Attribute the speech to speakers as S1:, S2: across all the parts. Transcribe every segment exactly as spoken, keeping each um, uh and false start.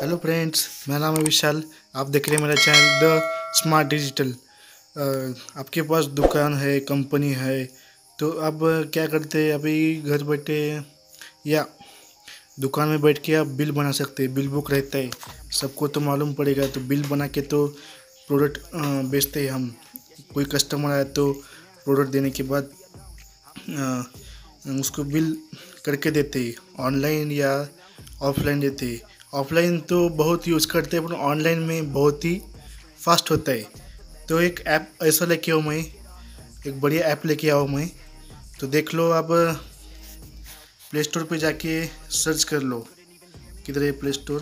S1: Hello friends, मेरा नाम है विशाल। आप देख रहे हैं मेरा चैनल द स्मार्ट डिजिटल। आपके पास दुकान है, कंपनी है, तो अब क्या करते हैं, अभी घर बैठे या दुकान में बैठ के आप बिल बना सकते हैं। बिल बुक रहता है, सबको तो मालूम पड़ेगा। तो बिल बना के तो प्रोडक्ट बेचते हैं हम। कोई कस्टमर आया तो प्रोडक्ट देने के बाद अ, उसको बिल करके देते हैं, ऑनलाइन या ऑफलाइन देते हैं। ऑफलाइन तो बहुत यूज़ करते हैं, पर ऑनलाइन में बहुत ही फास्ट होता है। तो एक ऐप ऐसा लेके आओ, मैं एक बढ़िया ऐप लेके आओ मैं। तो देख लो, अब प्ले स्टोर पे जाके सर्च कर लो। किधर है प्ले स्टोर?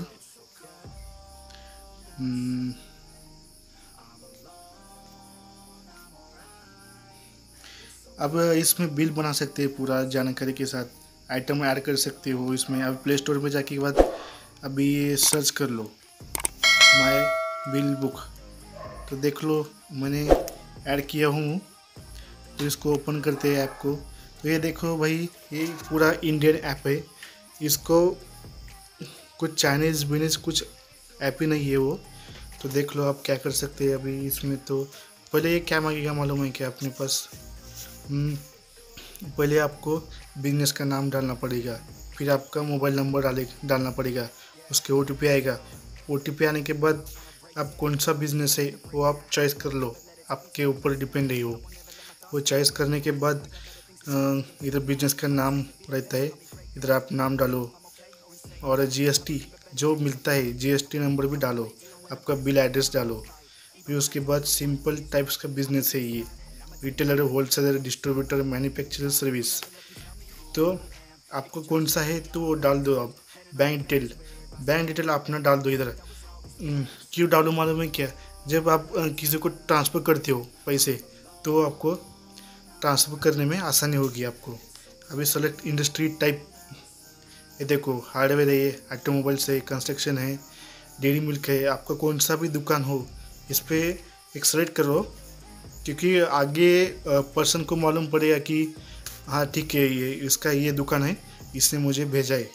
S1: हम्म, अब इसमें बिल बना सकते हैं पूरा जानकारी के साथ, आइटम ऐड कर सकते हो इसमें। अब प्ले स्टोर पे जाके के बाद अभी ये सर्च कर लो माय बिल बुक। तो देख लो, मैंने ऐड किया हूँ। तो इसको ओपन करते हैं ऐप को। तो ये देखो भाई, ये पूरा इंडियन ऐप है। इसको कुछ चाइनीज़ बिनीज कुछ ऐप ही नहीं है वो। तो देख लो आप क्या कर सकते हैं अभी इसमें। तो पहले ये क्या मांगेगा मालूम है क्या अपने पास? हम्म, पहले आपको बिजनेस का नाम डालना पड़ेगा, फिर आपका मोबाइल नंबर डाले डालना पड़ेगा, उसके ओ टी पी आएगा। ओ टी पी आने के बाद आप कौन सा बिज़नेस है वो आप चॉइस कर लो, आपके ऊपर डिपेंड है वो। वो चॉइस करने के बाद इधर बिजनेस का नाम रहता है, इधर आप नाम डालो और जी एस टी जो मिलता है जी एस टी नंबर भी डालो, आपका बिल एड्रेस डालो। फिर उसके बाद सिंपल टाइप्स का बिजनेस है ये, retailer, wholesaler, distributor, manufacturer, service. तो आपको कौन सा है तो वो डाल दो आप। बैंक डिटेल बैंक डिटेल अपना डाल दो इधर। हम्म, क्यों डालो मालूम है क्या? जब आप अ, किसी को ट्रांसफ़र करते हो पैसे, तो आपको ट्रांसफ़र करने में आसानी होगी आपको। अभी सेलेक्ट इंडस्ट्री टाइप, ये देखो, हार्डवेयर है, ये ऑटोमोबाइल्स है, कंस्ट्रक्शन है, डेयरी मिल्क है। आपका कौन सा भी दुकान हो, इस पर एक सेलेक्ट करो, क्योंकि आगे पर्सन को मालूम पड़ेगा कि हाँ ठीक है, ये इसका ये दुकान है, इसने मुझे भेजा है।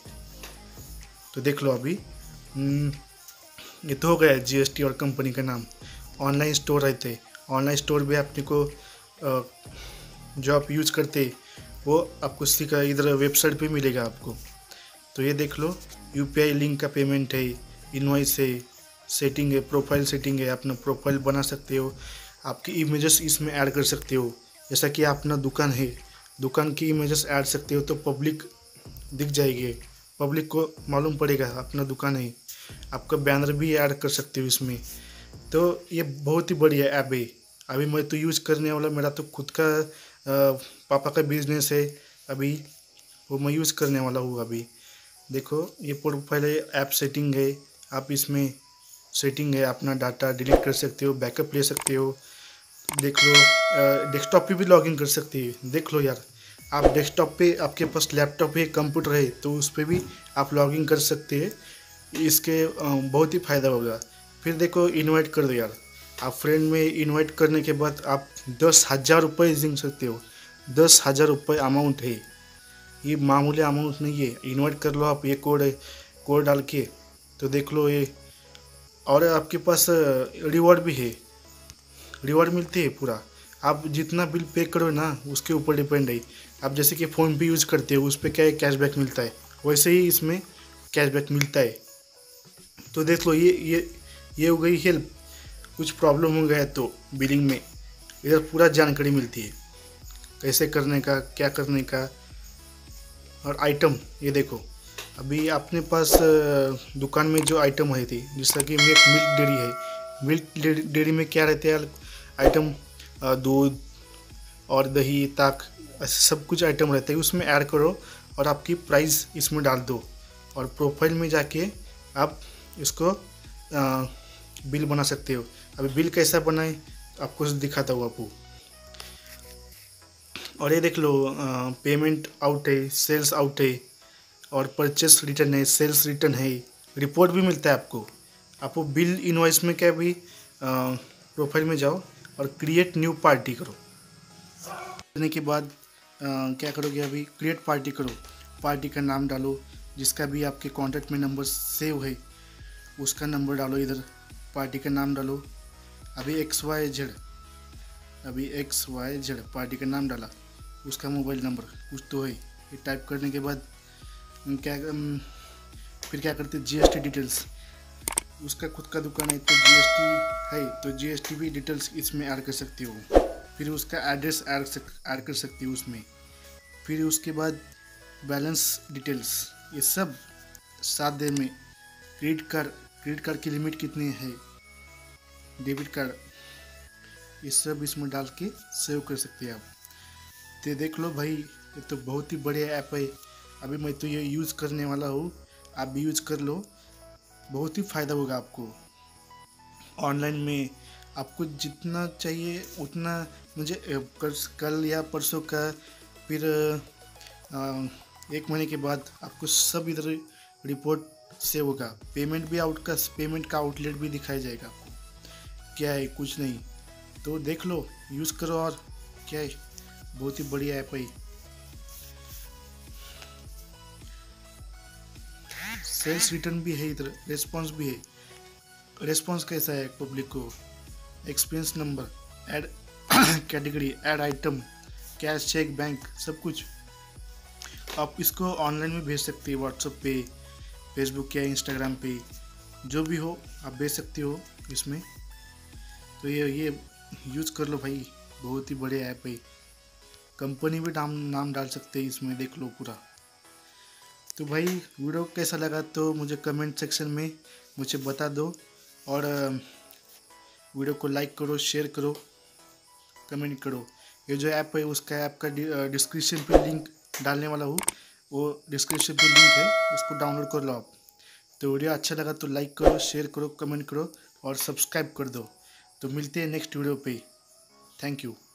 S1: तो देख लो अभी, हम्म, ये तो हो गया जी एस टी और कंपनी का नाम। ऑनलाइन स्टोर रहते, ऑनलाइन स्टोर भी अपने को अ, जो आप यूज करते वो आपको उसी का इधर वेबसाइट पे मिलेगा आपको। तो ये देख लो, यू पी आई लिंक का पेमेंट है, इनवॉइस है, सेटिंग है, प्रोफाइल सेटिंग है, अपना प्रोफाइल बना सकते हो, आपकी इमेजेस इसमें ऐड कर सकते हो। जैसा कि अपना दुकान है, दुकान की इमेजेस ऐड सकते हो तो पब्लिक दिख जाएगी, पब्लिक को मालूम पड़ेगा अपना दुकान है। आपका बैनर भी ऐड कर सकते हो इसमें। तो ये बहुत ही बढ़िया ऐप है। अभी मैं तो यूज़ करने वाला, मेरा तो खुद का अ, पापा का बिजनेस है अभी, वो मैं यूज़ करने वाला हूँ अभी। देखो, ये प्रोफाइल है, ऐप सेटिंग है, आप इसमें सेटिंग है, अपना डाटा डिलीट कर सकते हो, बैकअप ले सकते हो। देख लो, डेस्कटॉप पे भी लॉगिन कर सकते हैं। देख लो यार, आप डेस्कटॉप पे, आपके पास लैपटॉप है, कंप्यूटर है, तो उस पर भी आप लॉगिन कर सकते हैं। इसके अ, बहुत ही फ़ायदा होगा। फिर देखो, इनवाइट कर दो यार। आप फ्रेंड में इनवाइट करने के बाद आप दस हज़ार रुपये जीत सकते हो। दस हज़ार रुपये अमाउंट है, ये मामूली अमाउंट नहीं है। इन्वाइट कर लो आप, ये कोड है, कोड डाल के। तो देख लो ये, और आपके पास रिवॉर्ड भी है, रिवॉर्ड मिलती है पूरा। आप जितना बिल पे करो ना, उसके ऊपर डिपेंड है। आप जैसे कि फ़ोन पे यूज़ करते हो, उस पर क्या है, कैशबैक मिलता है, वैसे ही इसमें कैशबैक मिलता है। तो देख लो, ये ये ये हो गई हेल्प। कुछ प्रॉब्लम हो गया तो बिलिंग में, इधर पूरा जानकारी मिलती है, कैसे करने का, क्या करने का। और आइटम, ये देखो, अभी अपने पास अ, दुकान में जो आइटम है थी, जैसा कि मिल्क मिल्क डेयरी है। मिल्क डेयरी में क्या रहते हैं आइटम? अ, दूध और दही, ताक, ऐसे सब कुछ आइटम रहते हैं, उसमें ऐड करो और आपकी प्राइस इसमें डाल दो। और प्रोफाइल में जाके आप इसको अ, बिल बना सकते हो। अभी बिल कैसा बनाए आपको दिखाता हूँ आपको। और ये देख लो, पेमेंट आउट है, सेल्स आउट है, और परचेस रिटर्न है, सेल्स रिटर्न है, रिपोर्ट भी मिलता है आपको। आपको बिल इनवॉइस में क्या भी, प्रोफाइल में जाओ और क्रिएट न्यू पार्टी करो। करने के बाद अ, क्या करोगे, अभी क्रिएट पार्टी करो। पार्टी का नाम डालो, जिसका भी आपके कॉन्टैक्ट में नंबर सेव है उसका नंबर डालो, इधर पार्टी का नाम डालो। अभी एक्स वाई जेड अभी एक्स वाई जेड पार्टी का नाम डाला, उसका मोबाइल नंबर कुछ तो है। ये टाइप करने के बाद क्या अम, फिर क्या करते हैं, जीएसटी डिटेल्स। उसका खुद का दुकान है तो जीएसटी है, तो जीएसटी भी डिटेल्स इसमें ऐड कर सकते हो। फिर उसका एड्रेस ऐड ऐड कर सकते हो उसमें। फिर उसके बाद बैलेंस डिटेल्स, ये सब सात दिन में। क्रेडिट कार्ड क्रेडिट कार्ड की लिमिट कितनी है, डेबिट कार्ड, ये सब इसमें डाल के सेव कर सकते हैं आप। तो देख लो भाई, ये तो बहुत ही बढ़िया ऐप है। अभी मैं तो ये यूज़ करने वाला हूँ, आप भी यूज़ कर लो, बहुत ही फ़ायदा होगा आपको। ऑनलाइन में आपको जितना चाहिए उतना, मुझे कल या परसों का, फिर एक महीने के बाद आपको सब इधर रिपोर्ट सेव होगा। पेमेंट भी आउट का पेमेंट का आउटलेट भी दिखाया जाएगा आपको। क्या है, कुछ नहीं, तो देख लो, यूज़ करो। और क्या है, बहुत ही बढ़िया ऐप है। सेल्स रिटर्न भी है इधर, रेस्पॉन्स भी है। रेस्पॉन्स कैसा है पब्लिक को, experience number, add category, add item, cash, cheque, bank, सब कुछ आप इसको ऑनलाइन में भेज सकते हैं। व्हाट्सएप पे, फेसबुक या इंस्टाग्राम पे, जो भी हो आप भेज सकते हो इसमें। तो ये ये यूज़ कर लो भाई, बहुत ही बढ़िया ऐप है। कंपनी भी नाम नाम डाल सकते हैं इसमें, देख लो पूरा। तो भाई वीडियो कैसा लगा तो मुझे कमेंट सेक्शन में मुझे बता दो। और वीडियो को लाइक करो, शेयर करो, कमेंट करो। ये जो ऐप है उसका ऐप का डिस्क्रिप्शन पे लिंक डालने वाला हूँ, वो डिस्क्रिप्शन पे लिंक है, उसको डाउनलोड कर लो आप। तो वीडियो अच्छा लगा तो लाइक करो, शेयर करो, कमेंट करो और सब्सक्राइब कर दो। तो मिलते हैं नेक्स्ट वीडियो पे। Thank you.